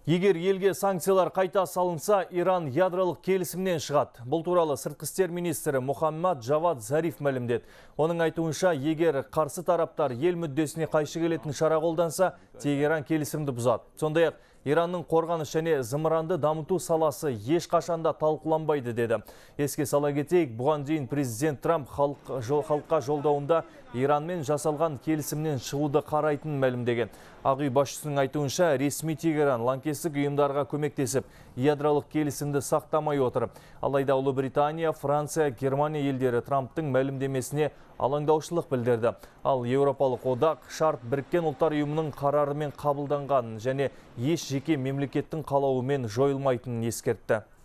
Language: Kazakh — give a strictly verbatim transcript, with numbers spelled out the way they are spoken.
Егер елге санкциялар қайта салынса, Иран ядролық келісімнен шығады. Бұл туралы сыртқы істер министрі Мухаммад Джавад Зариф мәлімдеді. Оның айтуынша, егер қарсы тараптар ел мүддесіне қайшы келетін шара қолданса, Тегеран келісімді бұзады. Сондай-ақ Иранның қорғаныс және зымыранды дамыту саласы еш қашанда талқыланбайды деді. Еске сала кетейік, бұған дейін президент Трамп халық, жол, халыққа жолдауында Иранмен жасалған келісімнен шығуды қарайтынын мәлімдеген. Ақ үй басшысының айтуынша, ресми Тегеран лаңкестік ұйымдарға көмектесіп, ядролық келісімді сақтамай отыр. Алайда Ұлыбритания, Франция, Германия елдері Трамптың мәлімдемесіне алаңдаушылық білдірді. Ал Еуропалық одақ шарт Біріккен ұлттар ұйымының қарарымен қабылданғанын және еш жеке мемлекеттің қалауымен жойылмайтынын ескертті.